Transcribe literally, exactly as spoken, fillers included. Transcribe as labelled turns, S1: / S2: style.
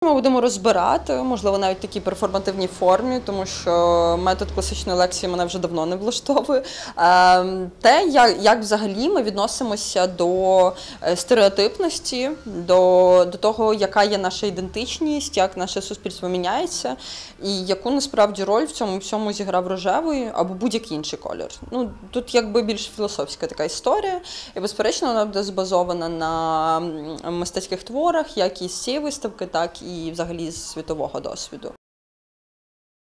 S1: Ми будемо розбирати, можливо, навіть в такій перформативній формі, тому що метод класичної лекції мене вже давно не влаштовує. Те, як взагалі ми відносимося до стереотипності, до, до того, яка є наша ідентичність, як наше суспільство міняється, і яку насправді роль в цьому всьому зіграв рожевий або будь-який інший колір. Ну, тут якби більш філософська така історія, і, безперечно, вона буде збазована на мистецьких творах, як і з цієї виставки, так і взагалі з світового досвіду.